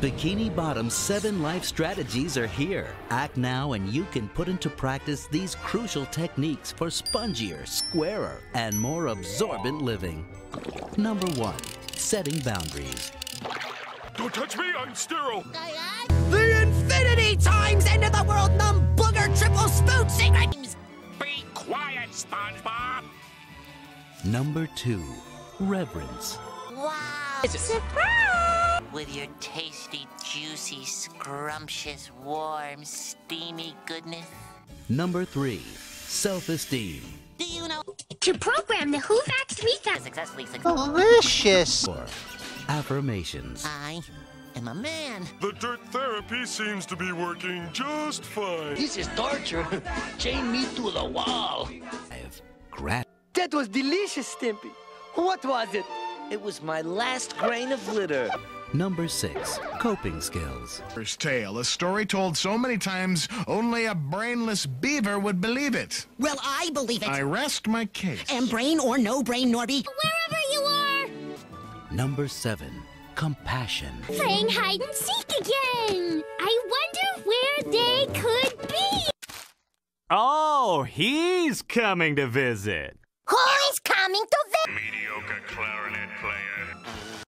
Bikini Bottom's 7 life strategies are here. Act now and you can put into practice these crucial techniques for spongier, squarer, and more absorbent living. Number 1, setting boundaries. Don't touch me, I'm sterile. The infinity times end of the world numb booger triple spoon secret. Be quiet, SpongeBob. Number 2, reverence. Wow! Surprise! With your tasty, juicy, scrumptious, warm, steamy goodness. Number 3, self-esteem. Do you know To program the Whovax Rika. successfully Delicious. Or affirmations. I am a man. The dirt therapy seems to be working just fine. This is torture. Chain me to the wall. 5, gratitude. That was delicious, Stimpy. What was it? It was my last grain of litter. Number 6, coping skills. Beaver's Tale, a story told so many times only a brainless beaver would believe it. Well, I believe it. I rest my case. And brain or no brain, Norby. Wherever you are. Number 7, compassion. Playing hide and seek again. I wonder where they could be. Oh, he's coming to visit. Who is coming to visit? Mediocre clarinet player.